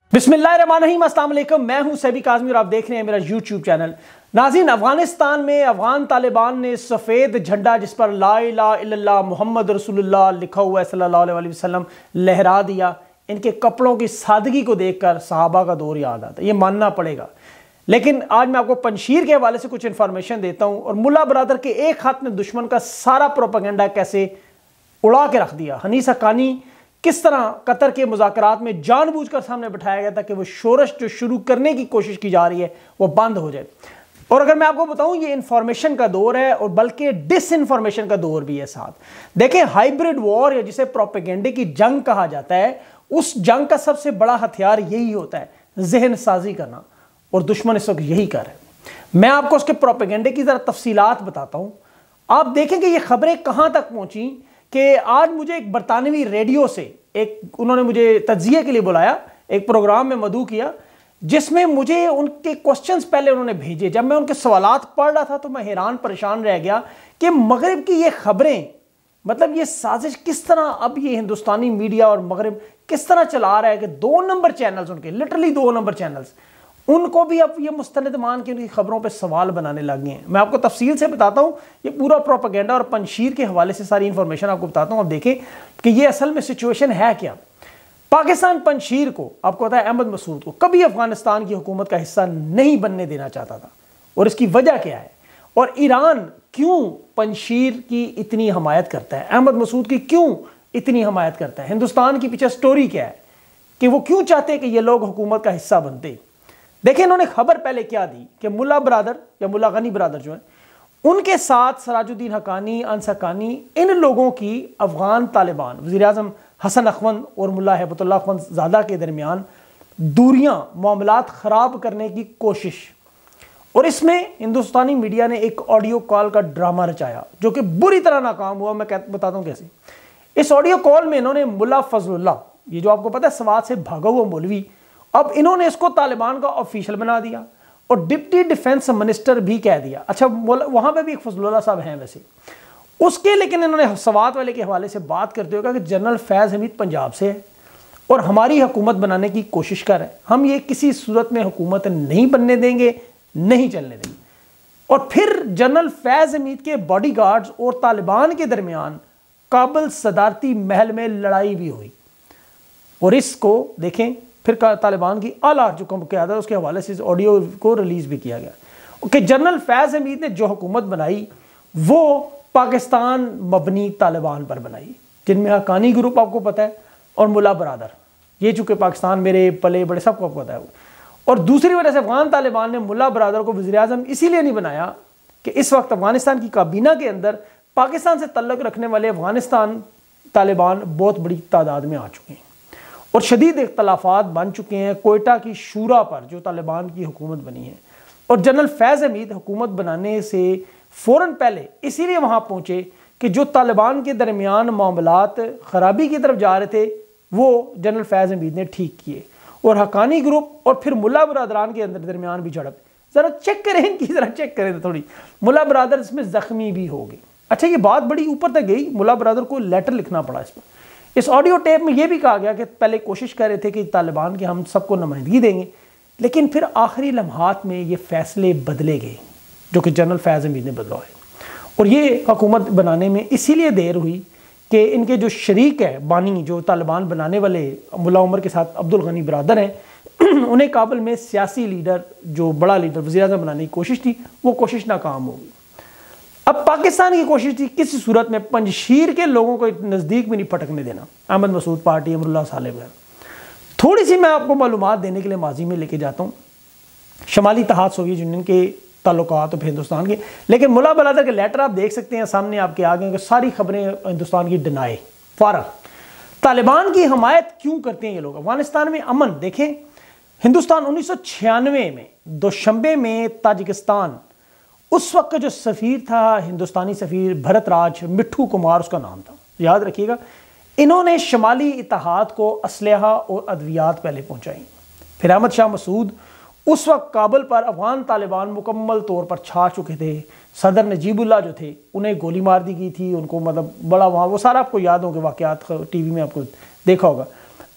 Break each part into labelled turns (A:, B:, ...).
A: बिस्मिल्लाहिर्रहमानिर्रहीम, अस्सलाम वालेकुम। मैं हूं सैबी काज़मी और आप देख रहे हैं मेरा यूट्यूब चैनल। नाज़रीन, अफगानिस्तान में अफगान तालिबान ने सफ़ेद झंडा जिस पर ला इलाहा इल्लल्लाह मुहम्मद रसूलुल्लाह लिखा हुआ है सल्लल्लाहु अलैहि वसल्लम लहरा दिया। इनके कपड़ों की सादगी को देखकर सहाबा का दौर याद आता है, ये मानना पड़ेगा। लेकिन आज मैं आपको पंजशीर के हवाले से कुछ इन्फॉर्मेशन देता हूँ और मुल्ला बरादर के एक हाथ में दुश्मन का सारा प्रोपेगेंडा कैसे उड़ा के रख दिया। हनीस हक्कानी किस तरह कतर के मुज़ाकरात में जानबूझकर सामने बिठाया गया था कि वो शोरश जो शुरू करने की कोशिश की जा रही है वो बंद हो जाए। और अगर मैं आपको बताऊं, ये इंफॉर्मेशन का दौर है और बल्कि डिस इंफॉर्मेशन का दौर भी है साथ। देखें, हाइब्रिड वॉर या जिसे प्रोपेगेंडे की जंग कहा जाता है, उस जंग का सबसे बड़ा हथियार यही होता है, जहन साजी करना, और दुश्मन इस वक्त यही कर रहे हैं। मैं आपको उसके प्रोपेगेंडे की जरा तफसीलात बताता हूं। आप देखें कि ये खबरें कहां तक पहुंची कि आज मुझे एक बरतानवी रेडियो से उन्होंने मुझे तज्जिये के लिए बुलाया, एक प्रोग्राम में मदऊ किया जिसमें मुझे उनके क्वेश्चंस पहले उन्होंने भेजे। जब मैं उनके सवालात पढ़ रहा था तो मैं हैरान परेशान रह गया कि मगरिब की ये खबरें, मतलब ये साजिश किस तरह अब ये हिंदुस्तानी मीडिया और मगरिब किस तरह चला रहा है कि 2 नंबर चैनल्स उनके, लिटरली 2 नंबर चैनल्स, उनको भी अब ये मुस्तनद मान के उनकी खबरों पे सवाल बनाने लग गए हैं। मैं आपको तफसील से बताता हूँ, ये पूरा प्रोपेगेंडा और पंजशीर के हवाले से सारी इंफॉर्मेशन आपको बताता हूँ। अब देखें कि ये असल में सिचुएशन है क्या। पाकिस्तान पंजशीर को, आपको पता है, अहमद मसूद को कभी अफगानिस्तान की हुकूमत का हिस्सा नहीं बनने देना चाहता था, और इसकी वजह क्या है, और ईरान क्यों पंजशीर की इतनी हमायत करता है, अहमद मसूद की क्यों इतनी हमायत करता है, हिंदुस्तान की पीछे स्टोरी क्या है कि वो क्यों चाहते हैं कि ये लोग हुकूमत का हिस्सा बनते। देखिए, इन्होंने खबर पहले क्या दी कि मुल्ला बरादर या मुल्ला गनी बरादर जो है, उनके साथ सराजुद्दीन हक्कानी, अंस हक्कानी, इन लोगों की अफगान तालिबान, वज़ीर-ए-आज़म हसन अखवंद और मुल्ला हैबतुल्लाह अखवंद ज़ादा के दरमियान दूरियां, मामलात ख़राब करने की कोशिश। और इसमें हिंदुस्तानी मीडिया ने एक ऑडियो कॉल का ड्रामा रचाया जो कि बुरी तरह नाकाम हुआ। मैं बताता हूँ कैसे। इस ऑडियो कॉल में इन्होंने मुल्ला फजलुल्लाह, ये जो आपको पता है सवात से भागा हुआ मौलवी, अब इन्होंने इसको तालिबान का ऑफिशियल बना दिया और डिप्टी डिफेंस मिनिस्टर भी कह दिया। अच्छा, वहां पे भी एक फजलुल्लाह साहब हैं वैसे उसके, लेकिन इन्होंने सवात वाले के हवाले से बात करते हुए कहा कि जनरल फैज़ हमीद पंजाब से है और हमारी हुकूमत बनाने की कोशिश कर रहे हैं, हम ये किसी सूरत में हुकूमत नहीं बनने देंगे, नहीं चलने देंगे। और फिर जनरल फैज़ हमीद के बॉडीगार्ड्स और तालिबान के दरमियान काबुल सदारती महल में लड़ाई भी हुई। और इसको देखें, फिर तालिबान की आला जो क़यादत उसके हवाले से इस ऑडियो को रिलीज़ भी किया गया कि जनरल फैज़ हमीद ने जो हुकूमत बनाई वो पाकिस्तान मबनी तालिबान पर बनाई, जिनमें हक्कानी ग्रुप आपको पता है और मुल्ला बरादर, ये चूँकि पाकिस्तान मेरे पले बड़े सबको आपको पता है। और दूसरी वजह से अफगान तालिबान ने मुल्ला बरादर को वज़ीर-ए-आज़म इसीलिए नहीं बनाया कि इस वक्त अफगानिस्तान की काबीना के अंदर पाकिस्तान से तल्लुक़ रखने वाले अफगानिस्तान तालिबान बहुत बड़ी तादाद में आ चुके हैं और शदीद इख्तलाफात बन चुके हैं कोयटा की शूरा पर जो तालिबान की हुकूमत बनी है। और जनरल फैज़ हमीद हुकूमत बनाने से फ़ौरन पहले इसीलिए वहाँ पहुँचे कि जो तालिबान के दरमियान मामलात ख़राबी की तरफ जा रहे थे वो जनरल फैज़ हमीद ने ठीक किए। और हक्कानी ग्रुप और फिर मुल्ला बरादरान के अंदर दरमियान भी झड़प, ज़रा चेक करें इनकी, ज़रा चेक करें थोड़ी। मुल्ला बरादर इसमें ज़ख्मी भी हो गए। अच्छा, ये बात बड़ी ऊपर तक गई, मुल्ला बरादर को लेटर लिखना पड़ा इस पर। इस ऑडियो टेप में यह भी कहा गया कि पहले कोशिश कर रहे थे कि तालिबान के हम सबको नुमाइंदगी देंगे, लेकिन फिर आखिरी लम्हात में ये फैसले बदले गए जो कि जनरल फैज़ हमीद ने बदला है। और ये हुकूमत बनाने में इसीलिए देर हुई कि इनके जो शरीक है बानी, जो तालिबान बनाने वाले मुल्ला उमर के साथ अब्दुल गनी बरादर हैं, उन्हें काबुल में सियासी लीडर, जो बड़ा लीडर वज़ीर-ए-आज़म बनाने की कोशिश थी, वो कोशिश नाकाम हो गई। अब पाकिस्तान की कोशिश थी किसी सूरत में पंजशीर के लोगों को नज़दीक भी नहीं फटकने देना, अहमद मसूद पार्टी, अमरुल्लाह सालेह वगैरह। थोड़ी सी मैं आपको मालूमात देने के लिए माजी में लेके जाता हूँ। शमाली इत्तेहाद सोवियत यूनियन के ताल्लुकात और हिंदुस्तान के, लेकिन मुल्ला बरादर के लेटर आप देख सकते हैं सामने आपके आगे, सारी खबरें हिंदुस्तान की डिनाई फारग। तालिबान की हमायत क्यों करते हैं ये लोग? अफगानिस्तान में अमन देखें, हिंदुस्तान 1996 में दोशंबे में ताजिकिस्तान, उस वक्त का जो सफ़ीर था हिंदुस्तानी सफ़ीर भरत राज, मिट्ठू कुमार उसका नाम था, याद रखिएगा, इन्होंने शमाली इत्तेहाद को असलहा और अद्वियात पहले पहुँचाई। फिर अहमद शाह मसूद उस वक्त काबुल पर अफगान तालिबान मुकम्मल तौर पर छा चुके थे। सदर नजीबुल्लाह जो थे उन्हें गोली मार दी गई थी, उनको मतलब बड़ा वहाँ वो सारा आपको याद होगा, वाक़यात टीवी में आपको देखा होगा।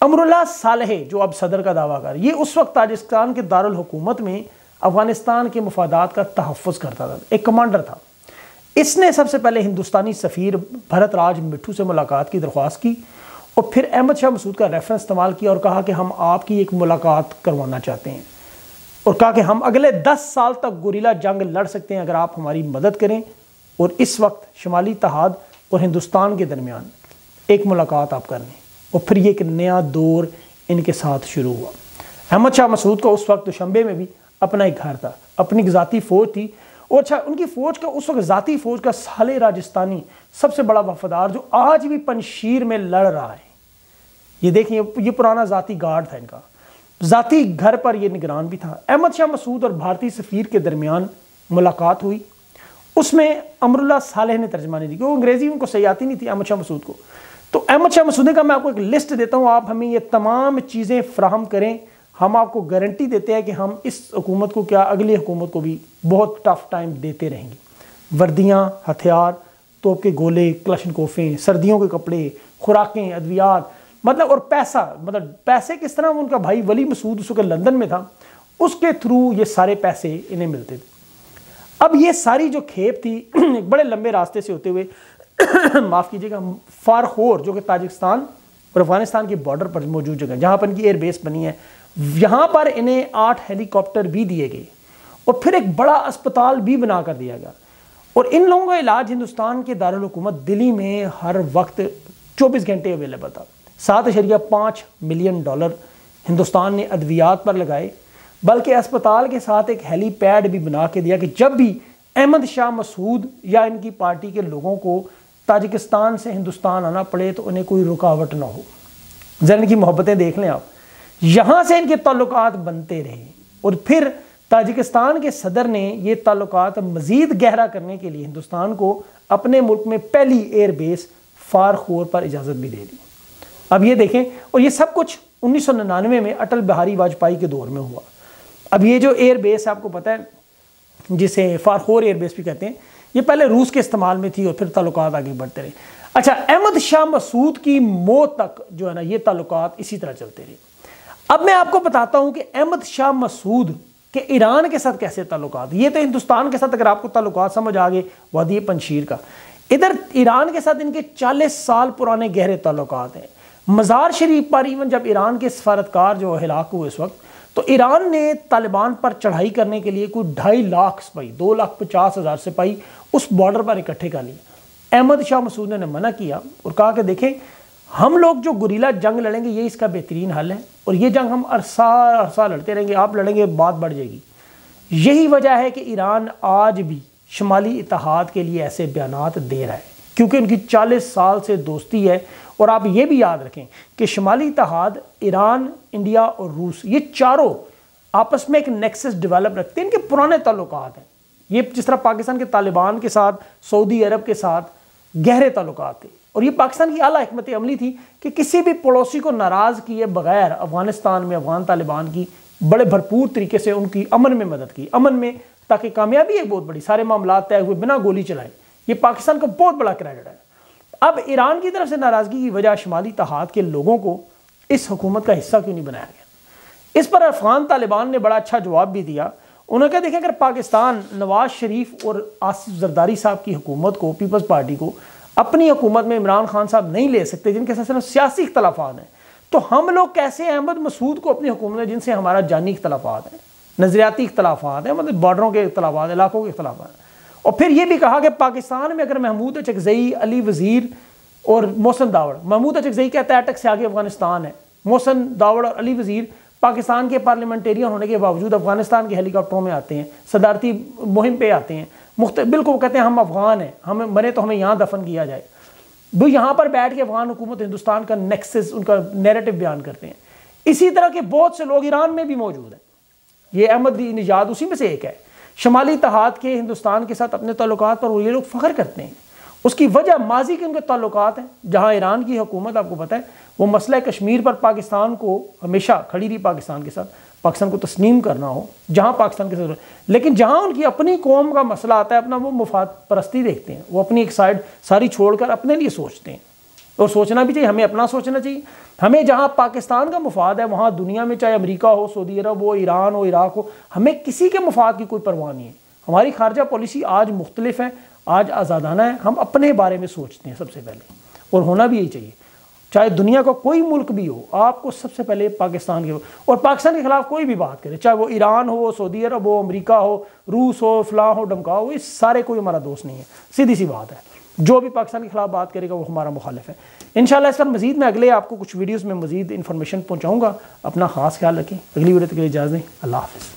A: अमरुल्लाह सालेह जो अब सदर का दावा कर, ये उस वक्त ताजिकिस्तान के दारुल हुकूमत में अफगानिस्तान के मफादात का तहफ़्फ़ुज़ करता था, एक कमांडर था। इसने सबसे पहले हिंदुस्तानी सफ़ीर भरत राज मिट्ठू से मुलाकात की दरख्वास्त की और फिर अहमद शाह मसूद का रेफरेंस इस्तेमाल किया और कहा कि हम आपकी एक मुलाकात करवाना चाहते हैं, और कहा कि हम अगले 10 साल तक गुरिल्ला जंग लड़ सकते हैं अगर आप हमारी मदद करें। और इस वक्त शुमाली इत्तेहाद और हिंदुस्तान के दरमियान एक मुलाकात आप कर लें। और फिर ये एक नया दौर इनके साथ शुरू हुआ। अहमद शाह मसूद का उस वक्त दुशंबे में भी अपना एक घर था, अपनी ज़ाती फ़ौज थी। और अच्छा, उनकी फ़ौज का उस वक्त ज़ाती फ़ौज का साले राजस्थानी सबसे बड़ा वफादार जो आज भी पंजशीर में लड़ रहा है, ये देखिए, ये पुराना ज़ाती गार्ड था इनका, ज़ाती घर पर ये निगरान भी था। अहमद शाह मसूद और भारतीय सफ़ीर के दरमियान मुलाकात हुई, उसमें अमरुल्लाह सालेह ने तर्जमानी दी, क्योंकि अंग्रेज़ी उनको सही आती नहीं थी अहमद शाह मसूद को। तो अहमद शाह मसूद ने कहा मैं आपको एक लिस्ट देता हूँ, आप हमें ये तमाम चीज़ें फ़राहम करें, हम आपको गारंटी देते हैं कि हम इस हुकूमत को क्या अगली हुकूमत को भी बहुत टफ टाइम देते रहेंगे। वर्दियाँ, हथियार, तोप के गोले, क्लशनकोफें, सर्दियों के कपड़े, खुराकें, अद्वियात, मतलब और पैसा, मतलब पैसे किस तरह, उनका भाई वली मसूद उस वक्त लंदन में था, उसके थ्रू ये सारे पैसे इन्हें मिलते थे। अब ये सारी जो खेप थी एक बड़े लंबे रास्ते से होते हुए माफ़ कीजिएगा, फारखोर जो कि ताजिकिस्तान और अफगानिस्तान के बॉर्डर पर मौजूद जगह जहाँ पर इनकी एयरबेस बनी है, यहाँ पर इन्हें 8 हेलीकॉप्टर भी दिए गए और फिर एक बड़ा अस्पताल भी बना कर दिया गया। और इन लोगों का इलाज हिंदुस्तान के दारुल हुकूमत दिल्ली में हर वक्त 24 घंटे अवेलेबल था। 7.5 मिलियन डॉलर हिंदुस्तान ने अद्वियात पर लगाए, बल्कि अस्पताल के साथ एक हेलीपैड भी बना के दिया कि जब भी अहमद शाह मसूद या इनकी पार्टी के लोगों को ताजिकिस्तान से हिंदुस्तान आना पड़े तो उन्हें कोई रुकावट ना हो। ज़रा इनकी मोहब्बतें देख लें आप, यहाँ से इनके ताल्लुकात बनते रहे और फिर ताजिकिस्तान के सदर ने ये ताल्लुकात मज़ीद गहरा करने के लिए हिंदुस्तान को अपने मुल्क में पहली एयरबेस फारखोर पर इजाज़त भी दे दी। अब ये देखें, और ये सब कुछ 1999 में अटल बिहारी वाजपेयी के दौर में हुआ। अब ये जो एयरबेस आपको पता है, जिसे फारखोर एयरबेस भी कहते हैं, ये पहले रूस के इस्तेमाल में थी और फिर ताल्लुकात आगे बढ़ते रहे। अच्छा, अहमद शाह मसूद की मौत तक जो है ना, ये ताल्लुकात इसी तरह चलते रहे। अब मैं आपको बताता हूं कि अहमद शाह मसूद के ईरान के साथ कैसे ताल्लुकात, ये तो हिंदुस्तान के साथ अगर आपको ताल्लुकात समझ आ गए वादी पंजशीर का, इधर ईरान के साथ इनके 40 साल पुराने गहरे ताल्लुकात हैं। मज़ार शरीफ पर इवन जब ईरान के सफारतकार जो हिलाक हुए इस वक्त, तो ईरान ने तालिबान पर चढ़ाई करने के लिए कोई 2.5 लाख सिपाही, 2,50,000 सिपाही उस बॉर्डर पर इकट्ठे कर लिए। अहमद शाह मसूद ने मना किया और कहा कि देखें, हम लोग जो गुरिल्ला जंग लड़ेंगे ये इसका बेहतरीन हल है और ये जंग हम अरसा लड़ते रहेंगे, आप लड़ेंगे बात बढ़ जाएगी। यही वजह है कि ईरान आज भी शुमाली इत्तेहाद के लिए ऐसे बयानात दे रहा है, क्योंकि उनकी 40 साल से दोस्ती है। और आप ये भी याद रखें कि शुमाली इत्तेहाद, ईरान, इंडिया और रूस, ये चारों आपस में एक नेक्सस डेवलप रखते हैं, इनके पुराने ताल्लुकात हैं। ये जिस तरह पाकिस्तान के तालिबान के साथ, सऊदी अरब के साथ गहरे ताल्लुकात थे, और ये पाकिस्तान की आला हिकमत अमली थी कि किसी भी पड़ोसी को नाराज़ किए बगैर अफगानिस्तान में अफगान तालिबान की बड़े भरपूर तरीके से उनकी अमन में मदद की, अमन में, ताकि कामयाबी एक बहुत बड़ी, सारे मामला तय हुए बिना गोली चलाए। ये पाकिस्तान का बहुत बड़ा क्रेडिट है। अब ईरान की तरफ से नाराज़गी की वजह शुमाली इत्तेहाद के लोगों को इस हुकूमत का हिस्सा क्यों नहीं बनाया गया, इस पर अफगान तालिबान ने बड़ा अच्छा जवाब भी दिया। उन्होंने कहा देखें, अगर पाकिस्तान नवाज शरीफ और आसिफ जरदारी साहब की हुकूमत को, पीपल्स पार्टी को, अपनी हुकूमत में इमरान खान साहब नहीं ले सकते, जिनके साथ सिर्फ सियासी इख्तलाफात हैं, तो हम लोग कैसे अहमद मसूद को अपनी हुकूमत में, जिनसे हमारा जानी इख्तलाफात हैं, नज़रियाती इख्तलाफात हैं, मतलब बॉर्डरों के इख्तलाफात, इलाकों के इख्तलाफात। और फिर ये भी कहा कि पाकिस्तान में अगर महमूद अचकज़ई, अली वज़ीर और मोहसिन दावड़, महमूद अचकज़ई कहता है अटक से आगे अफगानिस्तान है, मोहसिन दावड़ और अली वज़ीर पाकिस्तान के पार्लियामेंटेरियन होने के बावजूद अफगानिस्तान के हेलीकॉप्टरों में आते हैं, सदारती मुहिम पे आते हैं, बिल्कुल कहते हैं हम अफगान हैं, हमें मरे तो हमें यहाँ दफन किया जाए। वो यहाँ पर बैठ के अफगान हुकूमत हिंदुस्तान का नेक्सस, उनका नैरेटिव बयान करते हैं। इसी तरह के बहुत से लोग ईरान में भी मौजूद हैं। ये अहमद निजाद उसी में से एक है। शुमाली इत्तेहाद के हिंदुस्तान के साथ अपने ताल्लुकात पर वो ये लोग फ़ख्र करते हैं। उसकी वजह माजी के उनके ताल्लुकात हैं, जहाँ ईरान की हुकूमत आपको पता है वो मसला कश्मीर पर पाकिस्तान को हमेशा खड़ी रही, पाकिस्तान के साथ, पाकिस्तान को तस्लीम करना हो जहाँ पाकिस्तान के साथ, लेकिन जहाँ उनकी अपनी कौम का मसला आता है अपना, वो मुफाद परस्ती देखते हैं, वो अपनी एक साइड सारी छोड़कर अपने लिए सोचते हैं। اور سوچنا بھی چاہیے، ہمیں اپنا سوچنا چاہیے. ہمیں جہاں پاکستان کا مفاد ہے وہاں دنیا میں چاہے امریکہ ہو، سعودی عرب ہو، ایران ہو، عراق ہو، ہمیں کسی کے مفاد کی کوئی پرواہ نہیں ہے. ہماری خارجہ پالیسی آج مختلف ہے، آج آزادانہ ہے. ہم اپنے بارے میں سوچتے ہیں سب سے پہلے، اور ہونا بھی یہی چاہیے. چاہے دنیا کا کوئی ملک بھی ہو، آپ کو سب سے پہلے پاکستان کے اور پاکستان کے خلاف کوئی بھی بات کرے، چاہے وہ ایران ہو، سعودی عرب ہو، امریکہ ہو، روس ہو، فلاں ہو، ڈمکا ہو، یہ سارے کوئی ہمارا دوست نہیں ہے. سیدھی سی بات ہے. جو بھی پاکستان کے خلاف بات کرے گا وہ ہمارا مخالف ہے. انشاءاللہ اس پر مزید میں اگلے آپ کو کچھ ویڈیوز میں مزید انفارمیشن پہنچاؤں گا. اپنا خاص خیال رکھیں. اگلی ویڈیو تک کے لیے اجازت دیں. اللہ حافظ.